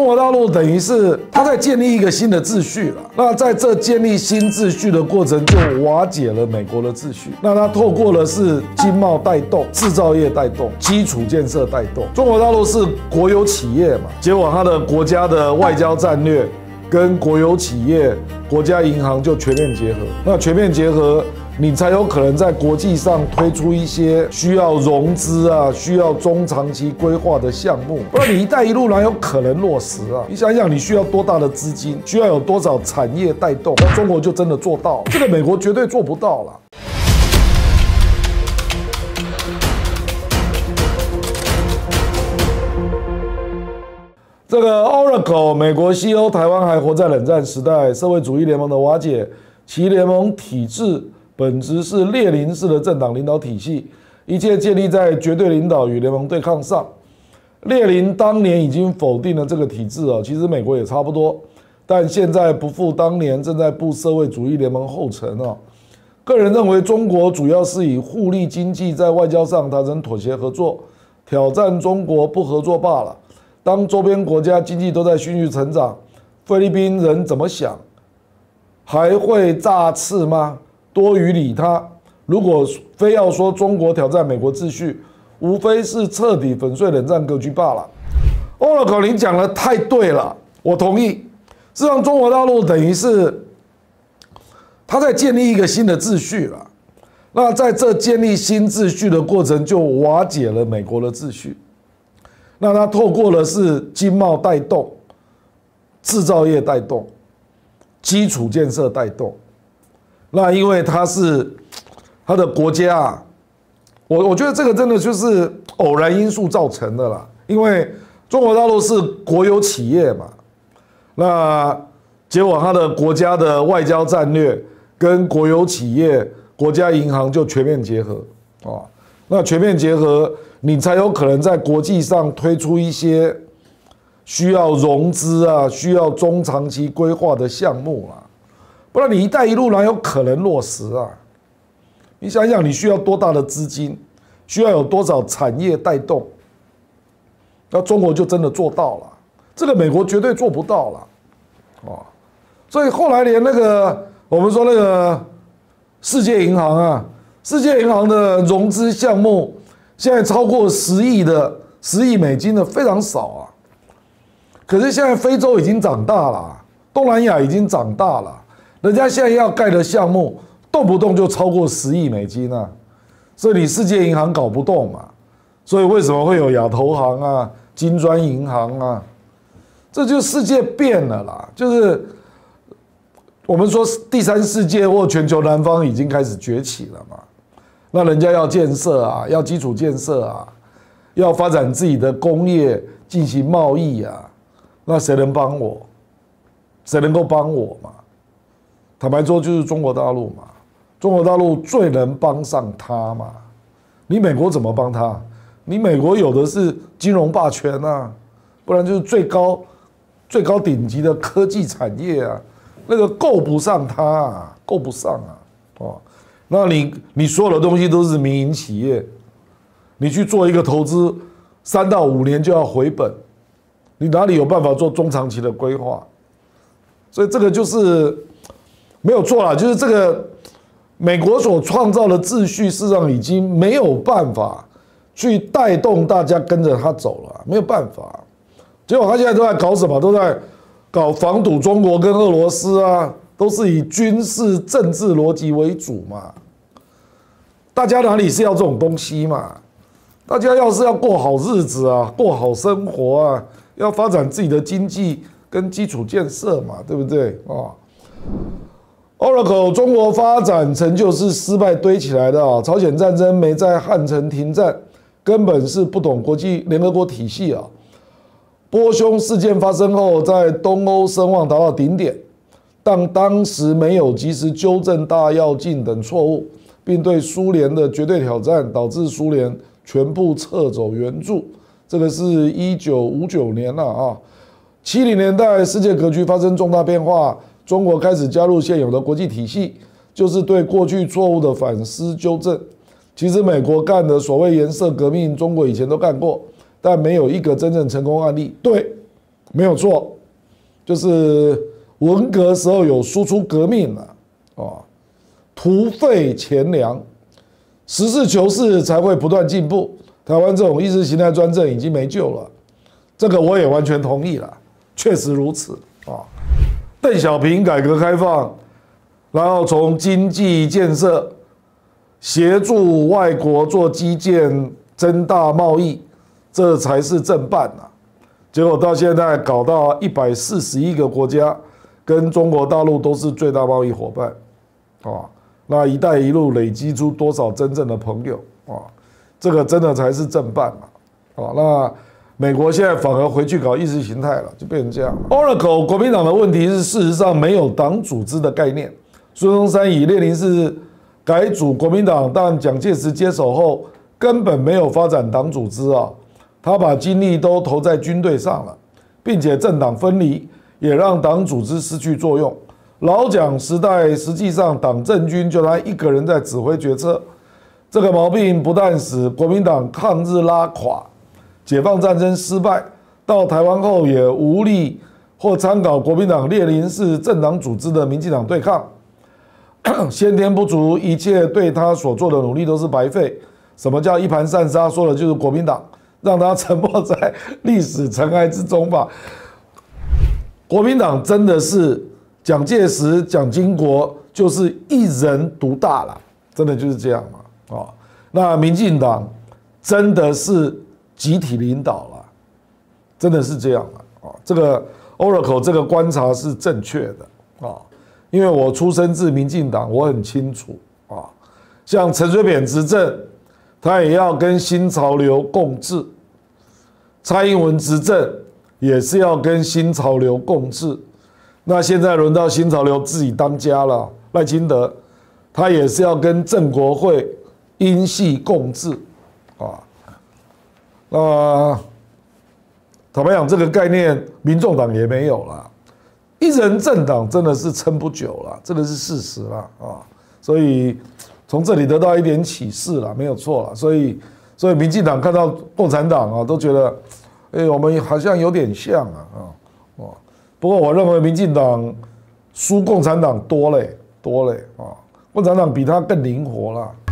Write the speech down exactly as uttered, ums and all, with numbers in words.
中国大陆等于是他在建立一个新的秩序了。那在这建立新秩序的过程，就瓦解了美国的秩序。那他透过的是经贸带动、制造业带动、基础建设带动。中国大陆是国有企业嘛，结果他的国家的外交战略跟国有企业、国家银行就全面结合。那全面结合，你才有可能在国际上推出一些需要融资啊、需要中长期规划的项目，不然你“一带一路”哪有可能落实啊？你想想，你需要多大的资金，需要有多少产业带动，那中国就真的做到了，这个美国绝对做不到了。这个 Oracle 美国西欧台湾还活在冷战时代，社会主义联盟的瓦解，其联盟体制本质是列宁式的政党领导体系，一切建立在绝对领导与联盟对抗上。列宁当年已经否定了这个体制啊，其实美国也差不多，但现在不复当年，正在步社会主义联盟后尘啊。个人认为，中国主要是以互利经济在外交上达成妥协合作，挑战中国不合作罢了。当周边国家经济都在迅速成长，菲律宾人怎么想？还会炸翅吗？多余理他。如果非要说中国挑战美国秩序，无非是彻底粉碎冷战格局罢了。Oracle， 你讲的太对了，我同意。事实上，中国大陆等于是他在建立一个新的秩序了。那在这建立新秩序的过程，就瓦解了美国的秩序。那他透过的是经贸带动、制造业带动、基础建设带动。那因为他是他的国家啊，我我觉得这个真的就是偶然因素造成的啦。因为中国大陆是国有企业嘛，那结果他的国家的外交战略跟国有企业、国家银行就全面结合啊。那全面结合，你才有可能在国际上推出一些需要融资啊、需要中长期规划的项目啊，不然你“一带一路”哪有可能落实啊？你想想，你需要多大的资金，需要有多少产业带动，那中国就真的做到了，这个美国绝对做不到了，哦，所以后来连那个我们说那个世界银行啊。世界银行的融资项目现在超过十亿的十亿美金的非常少啊，可是现在非洲已经长大了，东南亚已经长大了，人家现在要盖的项目动不动就超过十亿美金啊，所以你世界银行搞不动嘛，所以为什么会有亚投行啊、金砖银行啊？这就世界变了啦，就是我们说第三世界或全球南方已经开始崛起了嘛。那人家要建设啊，要基础建设啊，要发展自己的工业，进行贸易啊，那谁能帮我？谁能够帮我嘛？坦白说，就是中国大陆嘛。中国大陆最能帮上他嘛。你美国怎么帮他？你美国有的是金融霸权啊，不然就是最高、最高顶级的科技产业啊，那个够不上他啊，够不上啊，哦。那你你所有的东西都是民营企业，你去做一个投资，三到五年就要回本，你哪里有办法做中长期的规划？所以这个就是没有错啦，就是这个美国所创造的秩序，事实上已经没有办法去带动大家跟着他走了，没有办法。结果他现在都在搞什么？都在搞防堵中国跟俄罗斯啊。都是以军事政治逻辑为主嘛，大家哪里是要这种东西嘛？大家要是要过好日子啊，过好生活啊，要发展自己的经济跟基础建设嘛，对不对啊 ？Oracle 中国发展成就是失败堆起来的啊，朝鲜战争没在汉城停战，根本是不懂国际联合国体系啊。波匈事件发生后，在东欧声望达到顶点。但当时没有及时纠正大跃进等错误，并对苏联的绝对挑战，导致苏联全部撤走援助。这个是一九五九年了啊。七零年代世界格局发生重大变化，中国开始加入现有的国际体系，就是对过去错误的反思纠正。其实美国干的所谓颜色革命，中国以前都干过，但没有一个真正成功案例。对， 没有错，就是文革时候有输出革命了啊，突废钱粮，实事求是才会不断进步。台湾这种意识形态专政已经没救了，这个我也完全同意了，确实如此啊。邓小平改革开放，然后从经济建设协助外国做基建、增大贸易，这才是正办啊。结果到现在搞到一百四十一个国家跟中国大陆都是最大贸易伙伴啊。那“一带一路”累积出多少真正的朋友啊？这个真的才是正办嘛啊。那美国现在反而回去搞意识形态了，就变成这样。Oracle 国民党的问题是，事实上没有党组织的概念。孙中山以列宁式改组国民党，但蒋介石接手后根本没有发展党组织啊。他把精力都投在军队上了，并且政党分离，也让党组织失去作用。老蒋时代实际上党政军就他一个人在指挥决策，这个毛病不但使国民党抗日拉垮，解放战争失败，到台湾后也无力或参考国民党列宁式政党组织的民进党对抗，先天不足，一切对他所做的努力都是白费。什么叫一盘散沙？说的就是国民党。让他沉没在历史尘埃之中吧。国民党真的是蒋介石、蒋经国就是一人独大了，真的就是这样嘛？啊，那民进党真的是集体领导了，真的是这样了啊。这个 Oracle 这个观察是正确的啊，因为我出身自民进党，我很清楚啊。像陈水扁执政，他也要跟新潮流共治。蔡英文执政也是要跟新潮流共治，那现在轮到新潮流自己当家了，赖清德他也是要跟郑国会英系共治啊。那坦白讲，这个概念民众党也没有了，一人政党真的是撑不久了，这个是事实了啊。所以从这里得到一点启示了，没有错了。所以。所以民进党看到共产党啊，都觉得，哎、欸，我们好像有点像啊啊哦。不过我认为民进党输共产党多嘞，多嘞啊，共产党比他更灵活了。